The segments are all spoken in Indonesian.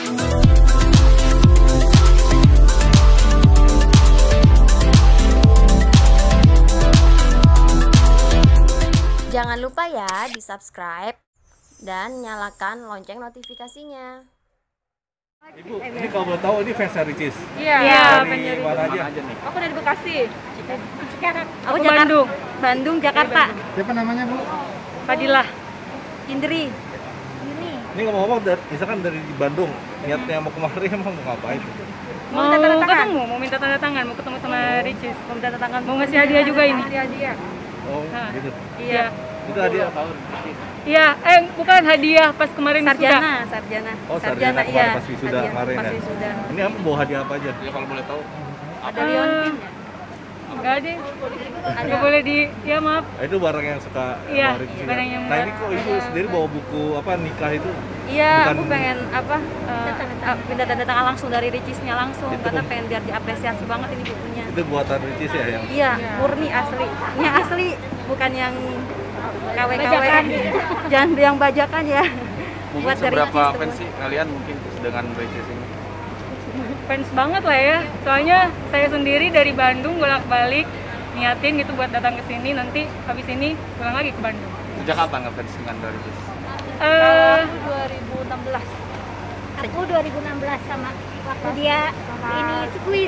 Jangan lupa ya di-subscribe dan nyalakan lonceng notifikasinya. Ibu, ini kalau boleh tahu ini fans Ricis? Iya, dari mana aja nih? Aku dari Bekasi. Aku Bandung. Bandung, Jakarta. Siapa namanya, Bu? Fadilah. Indri. Ini ngomong-ngomong, misalkan dari Bandung, niatnya mau kemari emang mau ngapain? Mau ketemu, mau minta tanda tangan, mau ketemu sama Ricis. Mau minta tanda tangan. Mau ngasih hadiah juga ini. Oh, gitu. Iya. Itu hadiah tahun. Iya, bukan hadiah pas kemarin Sarjana. Oh, sarjana kemarin iya. pas wisuda kemarin ya. Ini apa bawa hadiah apa aja? Ya kalau boleh tahu. Ada liontin. Enggak deh. Enggak boleh ya maaf. Itu barang yang suka Iya, Ricis. barang yang Nah, ini kok ibu sendiri bawa buku apa nikah itu? Iya, Bukan- aku pengen minta tanda tangan langsung dari Ricisnya langsung Itu karena pengen biar diapresiasi banget ini bukunya. Itu buatan Ricis ya yang? Iya, murni asli. Yang asli, bukan yang KW-KW. Jangan yang bajakan ya. Mungkin Buat dari seberapa Ricis fans sih kalian mungkin dengan Ricis ini? Fans banget lah ya. Soalnya saya sendiri dari Bandung bolak-balik niatin gitu buat datang ke sini, nanti habis ini pulang lagi ke Bandung. Sejak kapan ngefans dengan Ricis? 2016. Aku 2016 sama waktu dia ini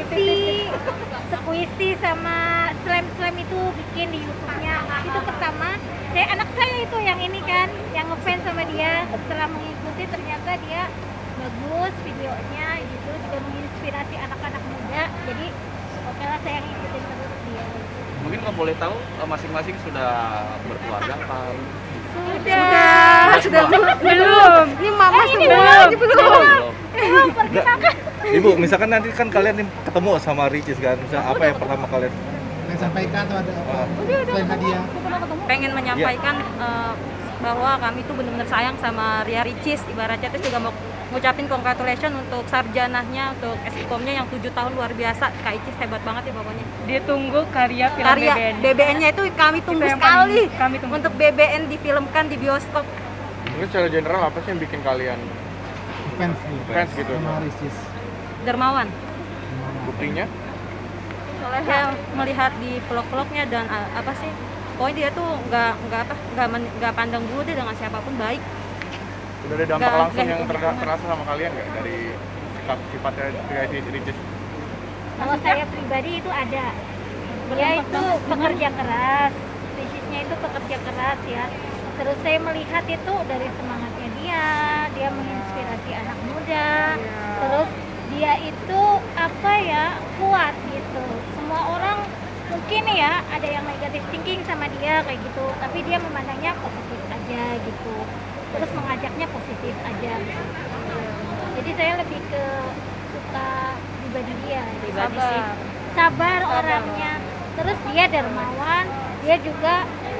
squishy sama slam itu bikin di YouTube-nya. Itu pertama, anak saya itu yang ini kan, yang ngefans sama dia. Setelah mengikuti ternyata dia bagus videonya gitu, juga menginspirasi anak-anak muda. Jadi oke lah saya ngikutin terus dia. Mungkin kalau boleh tahu masing-masing sudah berkeluarga apa? Sudah Belum. Ini mama Belum. Enggak. Ibu, misalkan nanti kan kalian nih ketemu sama Ricis kan, misal apa yang pertama kalian sampaikan atau ada apa? Selain hadiah. pengen menyampaikan bahwa kami tuh benar-benar sayang sama Ria Ricis. Ibaratnya tuh juga mau ngucapin congratulations untuk sarjanahnya, untuk SIKOM-nya yang 7 tahun luar biasa. Kak Icis hebat banget ya pokoknya. Ditunggu karya film BBN. BBN-nya itu kami tunggu Itu yang sekali kami tunggu. untuk BBN difilmkan di bioskop. Mungkin secara general apa sih yang bikin kalian fans gitu? Sama Ricis. Dermawan. Buktinya? Ya melihat di vlog-vlognya dan apa sih? Pokoknya dia tuh nggak pandang bulu deh dengan siapapun, baik. Udah ada dampak Nggak, langsung yang nggak. terasa sama kalian nggak dari sifatnya Ricis? Kalau saya pribadi itu ada. Dia itu pekerja keras, Ricisnya itu pekerja keras ya. Terus saya melihat itu dari semangatnya dia menginspirasi anak muda. Terus dia itu kuat gitu. Semua orang mungkin ya ada yang negatif thinking sama dia kayak gitu, tapi dia memandangnya positif aja gitu. Terus mengajaknya positif aja. Jadi saya lebih ke suka pribadi dia. Pribadi sih. Sabar orangnya. Terus dia dermawan, dia juga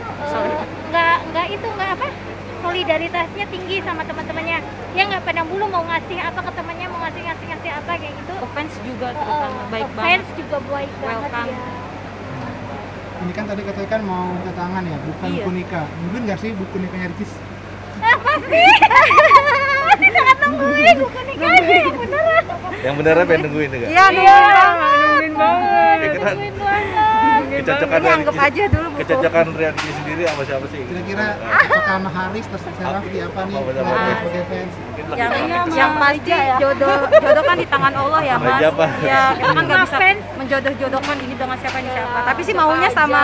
solidaritasnya tinggi sama teman-temannya. Dia nggak pandang bulu mau ngasih apa ke temannya, mau ngasih apa kayak gitu. Fans juga terutama baik banget. Fans juga baik banget Welcome. ya. Ini kan tadi katanya kan mau tanda tangan ya, bukan Iya. buku nikah. Mungkin nggak sih buku nikahnya Ricis? Pasti. Pasti sangat nungguin buku nikahnya yang beneran. yang beneran pengen nungguin enggak? Iya, Nungguin banget. Ya, kita Nungguin banget. kecocokan Ini anggap aja dulu buku. kecocokan Ricis sendiri sama siapa sih? Kira-kira suka sama Haris terus sekarang seperti apa nih? Oh, bener. Sebagai fans. Mungkin yang pasti jodoh kan di tangan Allah ya, Mas. Aja, Pak. Ya, kita kan nggak bisa Fans. menjodoh-jodohkan ini dengan siapa. Tapi sih maunya sama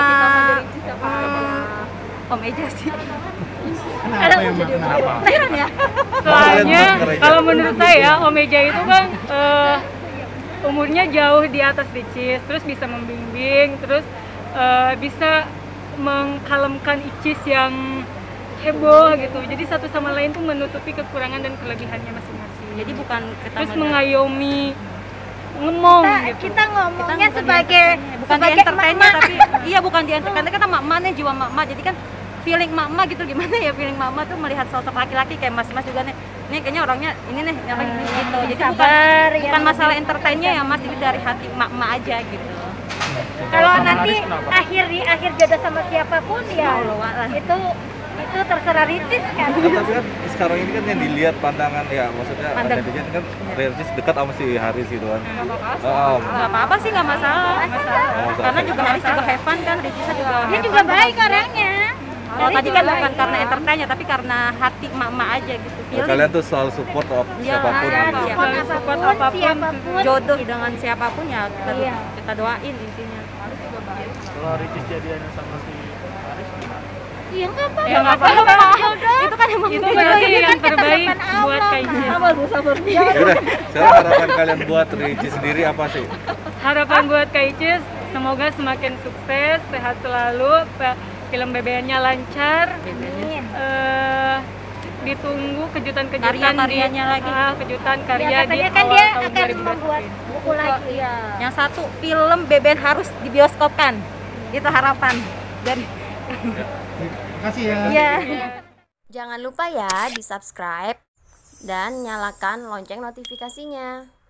Om Eja sih. Kenapa emang? Kenapa? Heran ya. Soalnya Keren. kalau menurut saya Om Eja itu kan umurnya jauh di atas Ricis, terus bisa membimbing, terus bisa mengkalemkan Icis yang heboh gitu. Jadi satu sama lain tuh menutupi kekurangan dan kelebihannya masing-masing. Jadi bukan kita Terus mengayomi ngomong gitu. Kita ngomongnya bukan sebagai bukan di entertainnya, tapi iya bukan di entertainnya, kita mak-mak nih, jiwa mak-mak. Jadi kan feeling mama gitu, gimana ya feeling mama tuh melihat sosok laki-laki kayak mas-mas juga nih kayaknya orangnya ini nih orang ini gitu. Jadi sabar, bukan ya, masalah entertainnya ya Mas, jadi dari hati mak-mak aja gitu. kalau nanti akhir jodoh sama siapapun ya Allah, itu Itu terserah Ricis kan. Tapi kan sekarang ini kan yang dilihat pandangan ya, maksudnya Pandang. netizen kan Ricis dekat sama si Haris gitu kan. Nggak apa-apa sih, nggak masalah. Karena juga Haris juga have fun kan, Ricisnya juga Dia have juga fun. baik orangnya. Kalau Haris tadi juga kan baik. bukan karena entertain ya, tapi karena hati emak-emak aja gitu. Feeling. Kalian tuh selalu support Iya, siapapun iya, gitu. iya. Support apapun. siapapun. Jodoh dengan siapapun ya Iya. kita doain intinya. Kalau Ricis jadian sama si Haris Iya nggak apa-apa. Ya nggak apa-apa. Itu kan emang Itu udah berarti jodoh. yang terbaik buat Kak Icis. Ya udah, sekarang harapan kalian buat Ricis sendiri apa sih? Harapan buat Kak Icis, semoga semakin sukses, sehat selalu, film BBN-nya lancar. Amin. Ditunggu kejutan-kejutan Karya-karyanya lagi. kejutan Ya, karya di katanya kan awal dia tahun akan 2021 membuat buku lagi. Iya. Yang satu film BBN harus dibioskopkan. Itu harapan. Dan Makasih ya. iya. Jangan lupa ya di subscribe dan nyalakan lonceng notifikasinya.